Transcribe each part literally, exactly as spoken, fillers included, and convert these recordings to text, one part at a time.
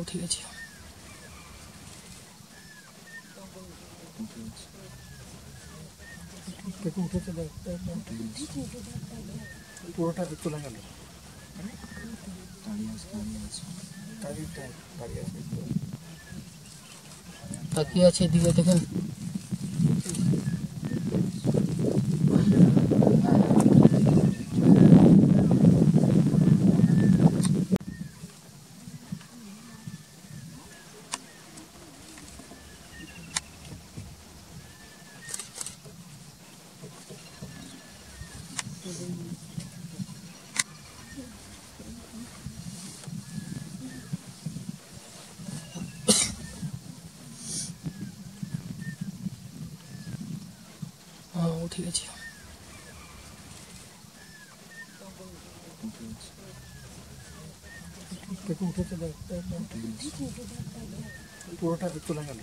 ঠিক আছে। উঠেছে পুরোটা চলে গেল। তাকিয়ে আছে এদিকে দেখেন। ও ঠিক আছে। উঠেছে পুরোটা চলে গেল।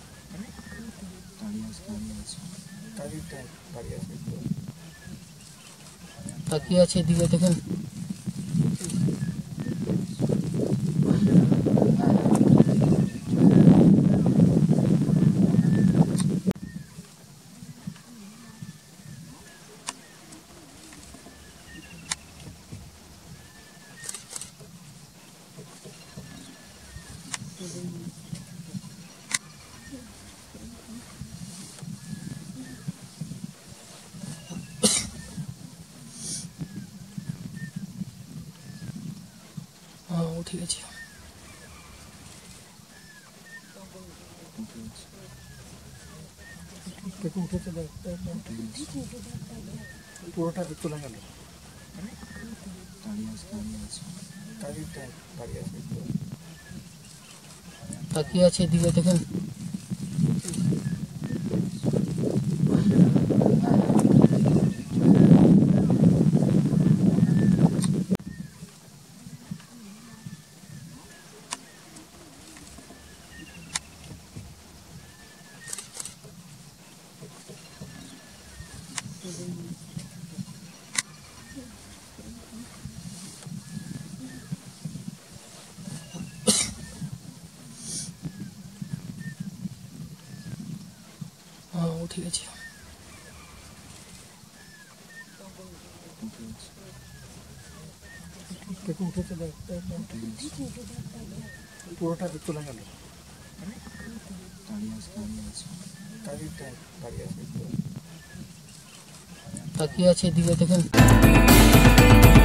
তাকিয়ে আছে এদিকে দেখেন। ও ঠিক আছে। উঠেছে পুরোটা চলে গেল। তাকিয়ে আছে এদিকে দেখেন। ও ঠিক আছে। উঠেছে পুরোটা চলে গেল। তাকিয়ে আছে এদিকে দেখেন।